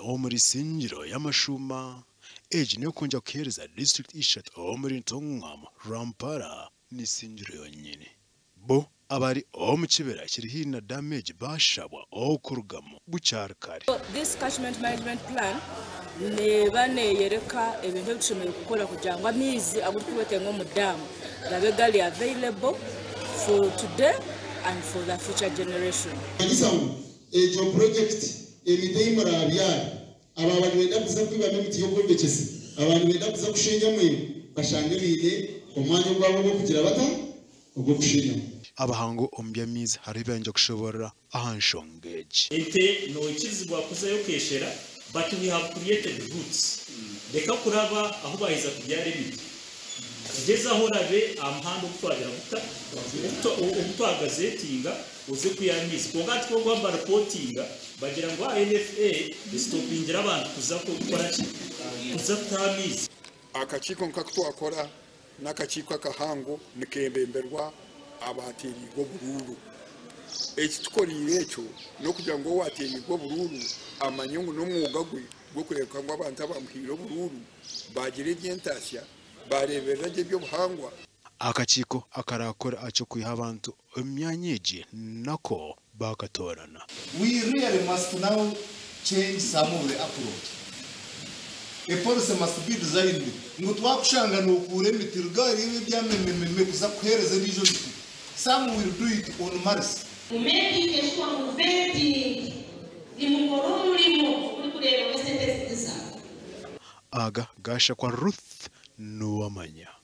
wo muri Isingiro y'amashuma age niyo kunja kuhereza district ishat wo muri Ntongama Rampara ni Isingiro yonyine bo abari mu kibera kiri hina damage bashabwa kurugamo bucyarkare. This catchment management plan ne yereka ibintu bishimiye gukora kugira ngo amizi agutwete nko mu daamu gabe gali available for today and for the future generation. Ejo project emidei marabyara abantu benda kuza kwiba n'imiti yo kwebekese abantu benda kuza kushenya mwe bashange bine omwanya gwabo bwo kugira bata ubwo kushenya abahango ombyamiza hari banje kushobora ahanshongeje ente no ikizibwa kuzayo keshera but we have created roots deka kuraba aho bahiza kubyara imiti kugeza aho rabe amhando kutwagira gutwagazetinga uze kuyamiza kongati ko gwamba reportinga bagira ngo NFA stopingira abantu kuza ko gukora kuza kutamiza akachiko nkakutwakora nakachiko akahango nikembemberwa abateri go bururu ekitukoriire ekyo no kugira ngo wateri go bururu amanyungu no mwuga gwe gwo kureka ngo abantu abamuhiro bururu bagire byentasya bareberera byo buhangwa akachiko akarakora acho kwiha abantu emyanyeje nako bakatorana. We really must now change some of the approach. A policy must be designed ngo twakushanga no kure mitirugari byamememe kuza kuhereza nijo biti. Some will do it on Mars. Maybe eshwa muveti imukoro mulimo kureba sentence. Aga gasha kwa Ruth nuwamanya.